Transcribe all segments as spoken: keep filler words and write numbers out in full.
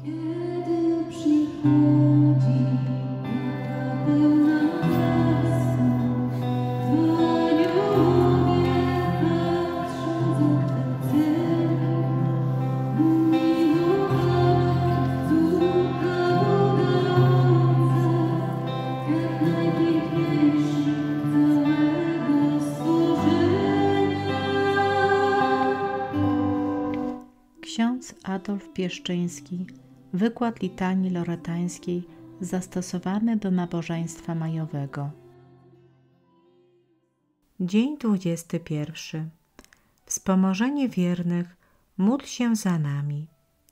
Kiedy przychodzi taka pełna łaski, to aniołowie patrzą za Twe miłowana córka Boga Ojca, ten najpiękniejszy całego stworzenia. Ksiądz Adolf Pieszczyński. Wykład litanii loretańskiej zastosowany do nabożeństwa majowego. Dzień dwudziesty pierwszy. Wspomożenie wiernych, módl się za nami.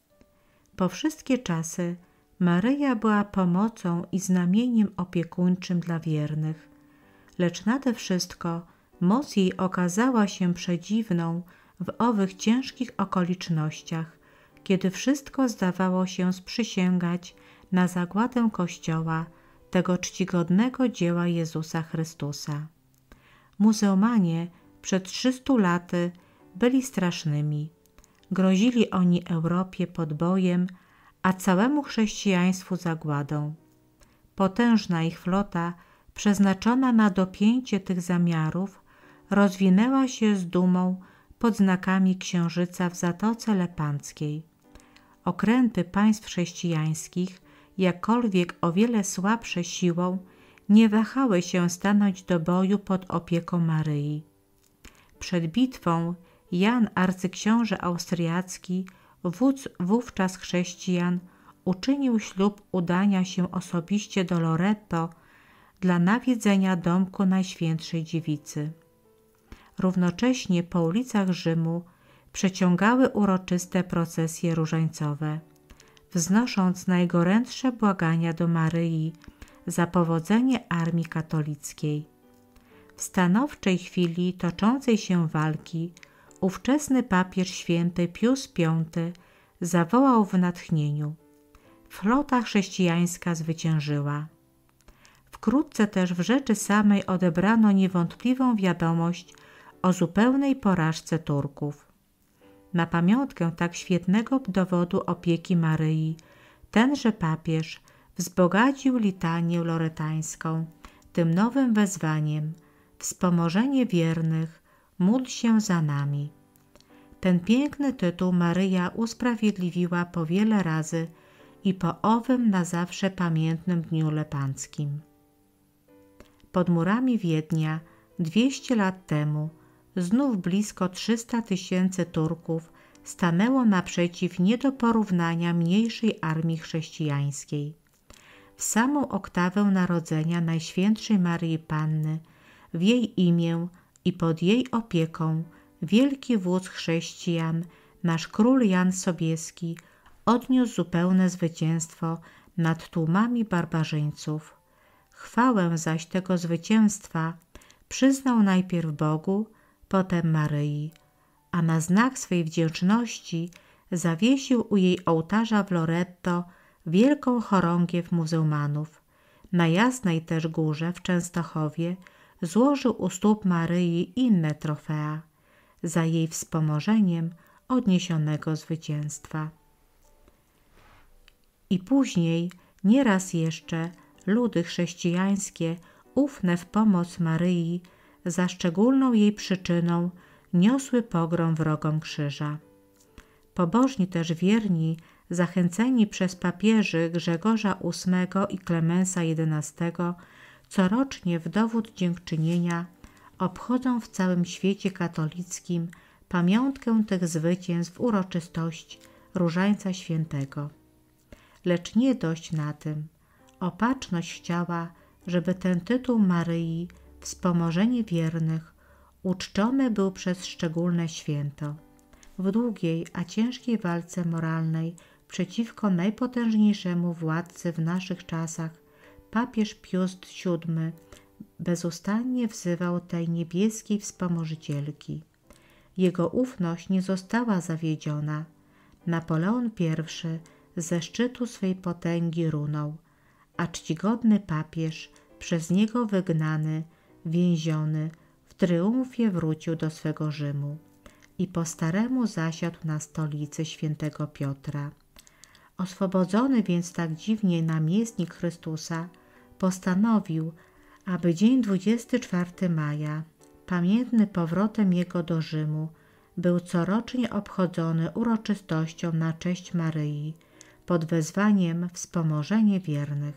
Po wszystkie czasy Maryja była pomocą i znamieniem opiekuńczym dla wiernych, lecz nade wszystko moc jej okazała się przedziwną w owych ciężkich okolicznościach, kiedy wszystko zdawało się sprzysięgać na zagładę Kościoła, tego czcigodnego dzieła Jezusa Chrystusa. Muzułmanie przed trzystu laty byli strasznymi. Grozili oni Europie podbojem, a całemu chrześcijaństwu zagładą. Potężna ich flota, przeznaczona na dopięcie tych zamiarów, rozwinęła się z dumą pod znakami Księżyca w Zatoce Lepanckiej. Okręty państw chrześcijańskich, jakkolwiek o wiele słabsze siłą, nie wahały się stanąć do boju pod opieką Maryi. Przed bitwą Jan arcyksiąże austriacki, wódz wówczas chrześcijan, uczynił ślub udania się osobiście do Loreto dla nawiedzenia domku Najświętszej Dziewicy. Równocześnie po ulicach Rzymu przeciągały uroczyste procesje różańcowe, wznosząc najgorętsze błagania do Maryi za powodzenie armii katolickiej. W stanowczej chwili toczącej się walki ówczesny papież święty Pius Piąty zawołał w natchnieniu: flota chrześcijańska zwyciężyła. Wkrótce też w rzeczy samej odebrano niewątpliwą wiadomość o zupełnej porażce Turków. Na pamiątkę tak świetnego dowodu opieki Maryi tenże papież wzbogacił litanię loretańską tym nowym wezwaniem: wspomożenie wiernych, módl się za nami. Ten piękny tytuł Maryja usprawiedliwiła po wiele razy i po owym na zawsze pamiętnym dniu lepanckim. Pod murami Wiednia dwieście lat temu znów blisko trzysta tysięcy Turków stanęło naprzeciw nie do porównania mniejszej armii chrześcijańskiej. W samą oktawę narodzenia Najświętszej Maryi Panny, w jej imię i pod jej opieką wielki wódz chrześcijan, nasz król Jan Sobieski, odniósł zupełne zwycięstwo nad tłumami barbarzyńców. Chwałę zaś tego zwycięstwa przyznał najpierw Bogu, potem Maryi, a na znak swej wdzięczności zawiesił u jej ołtarza w Loreto wielką chorągiew muzułmanów. Na Jasnej też Górze w Częstochowie złożył u stóp Maryi inne trofea za jej wspomożeniem odniesionego zwycięstwa. I później nieraz jeszcze ludy chrześcijańskie, ufne w pomoc Maryi, za szczególną jej przyczyną niosły pogrom wrogom krzyża. Pobożni też wierni, zachęceni przez papieży Grzegorza ósmego i Klemensa jedenastego, corocznie w dowód dziękczynienia obchodzą w całym świecie katolickim pamiątkę tych zwycięstw w uroczystość Różańca Świętego. Lecz nie dość na tym. Opatrzność chciała, żeby ten tytuł Maryi, wspomożenie wiernych, uczczony był przez szczególne święto. W długiej, a ciężkiej walce moralnej przeciwko najpotężniejszemu władcy w naszych czasach papież Pius siódmy bezustannie wzywał tej niebieskiej wspomożycielki. Jego ufność nie została zawiedziona. Napoleon pierwszy ze szczytu swej potęgi runął, a czcigodny papież, przez niego wygnany, więziony, w tryumfie wrócił do swego Rzymu i po staremu zasiadł na stolicy świętego Piotra. Oswobodzony więc tak dziwnie namiestnik Chrystusa postanowił, aby dzień dwudziestego czwartego maja, pamiętny powrotem jego do Rzymu, był corocznie obchodzony uroczystością na cześć Maryi pod wezwaniem Wspomożenie wiernych.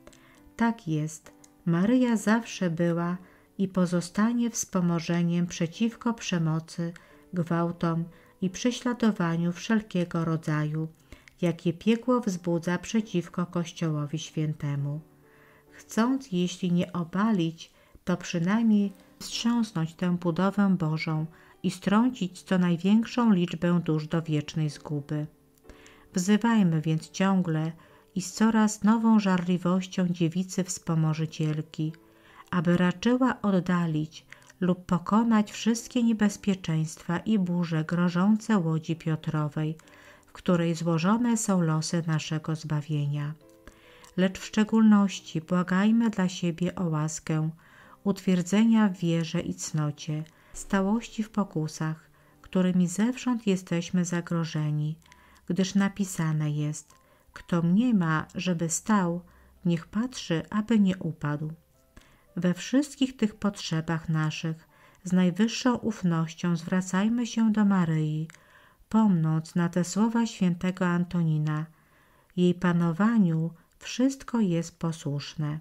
Tak jest, Maryja zawsze była i pozostanie wspomożeniem przeciwko przemocy, gwałtom i prześladowaniu wszelkiego rodzaju, jakie piekło wzbudza przeciwko Kościołowi Świętemu. Chcąc, jeśli nie obalić, to przynajmniej wstrząsnąć tę budowę Bożą i strącić co największą liczbę dusz do wiecznej zguby. Wzywajmy więc ciągle i z coraz nową żarliwością dziewicy wspomożycielki, aby raczyła oddalić lub pokonać wszystkie niebezpieczeństwa i burze grożące łodzi Piotrowej, w której złożone są losy naszego zbawienia. Lecz w szczególności błagajmy dla siebie o łaskę utwierdzenia w wierze i cnocie, stałości w pokusach, którymi zewsząd jesteśmy zagrożeni, gdyż napisane jest: kto mniema, żeby stał, niech patrzy, aby nie upadł. We wszystkich tych potrzebach naszych z najwyższą ufnością zwracajmy się do Maryi, pomnąc na te słowa świętego Antonina: jej panowaniu wszystko jest posłuszne.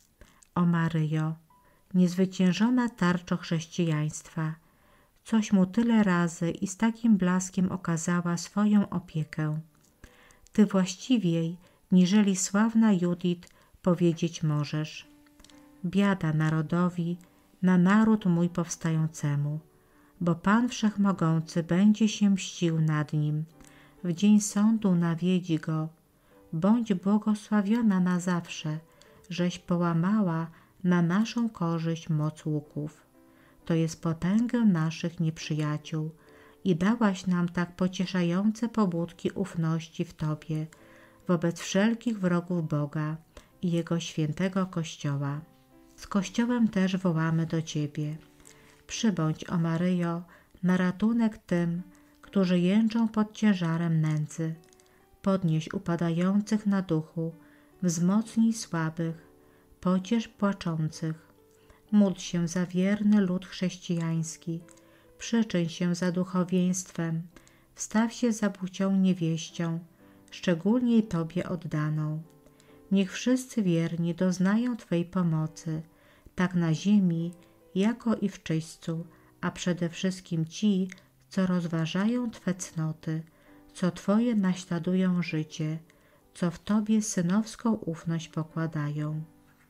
O Maryjo, niezwyciężona tarczo chrześcijaństwa, coś mu tyle razy i z takim blaskiem okazała swoją opiekę. Ty właściwiej, niżeli sławna Judit, powiedzieć możesz: biada narodowi, na naród mój powstającemu, bo Pan Wszechmogący będzie się mścił nad nim, w dzień sądu nawiedzi go. Bądź błogosławiona na zawsze, żeś połamała na naszą korzyść moc łuków, to jest potęgę naszych nieprzyjaciół, i dałaś nam tak pocieszające pobudki ufności w Tobie wobec wszelkich wrogów Boga i Jego świętego Kościoła. Z Kościołem też wołamy do Ciebie. Przybądź, o Maryjo, na ratunek tym, którzy jęczą pod ciężarem nędzy. Podnieś upadających na duchu, wzmocnij słabych, pociesz płaczących. Módl się za wierny lud chrześcijański, przyczyń się za duchowieństwem, wstaw się za płcią niewieścią, szczególnie Tobie oddaną. Niech wszyscy wierni doznają Twej pomocy, tak na ziemi, jako i w czyśćcu, a przede wszystkim ci, co rozważają Twe cnoty, co Twoje naśladują życie, co w Tobie synowską ufność pokładają.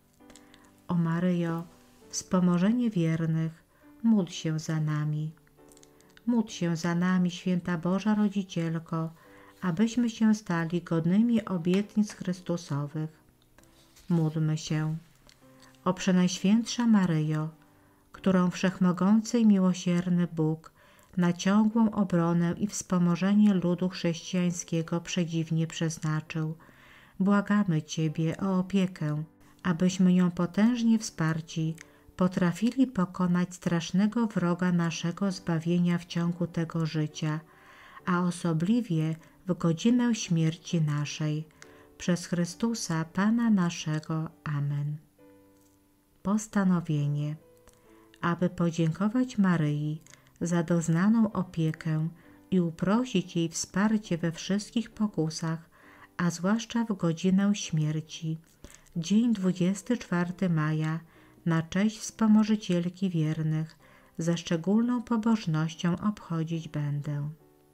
O Maryjo, wspomożenie wiernych, módl się za nami. Módl się za nami, święta Boża Rodzicielko, abyśmy się stali godnymi obietnic Chrystusowych. Módlmy się. O Przenajświętsza Maryjo, którą Wszechmogący i miłosierny Bóg na ciągłą obronę i wspomożenie ludu chrześcijańskiego przedziwnie przeznaczył, błagamy Ciebie o opiekę, abyśmy ją potężnie wsparci potrafili pokonać strasznego wroga naszego zbawienia w ciągu tego życia, a osobliwie w godzinę śmierci naszej. Przez Chrystusa Pana naszego. Amen. Postanowienie, aby podziękować Maryi za doznaną opiekę i uprosić jej wsparcie we wszystkich pokusach, a zwłaszcza w godzinę śmierci, dzień dwudziestego czwartego maja, na cześć wspomożycielki wiernych, ze szczególną pobożnością obchodzić będę.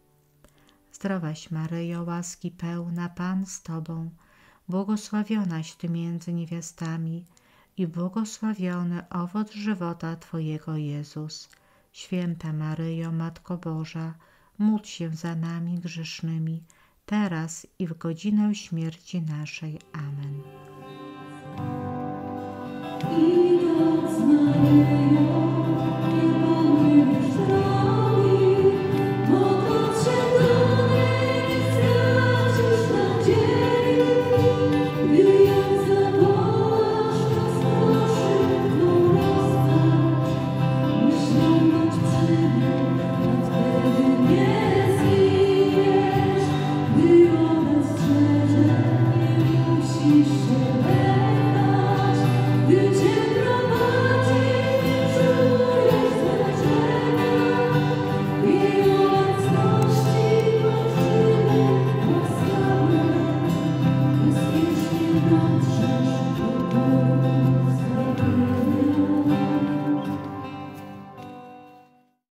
Zdrowaś Maryjo, łaski pełna, Pan z Tobą, błogosławionaś Ty między niewiastami i błogosławiony owoc żywota Twojego Jezus. Święta Maryjo, Matko Boża, módl się za nami grzesznymi, teraz i w godzinę śmierci naszej. Amen. Idąc Maryjo,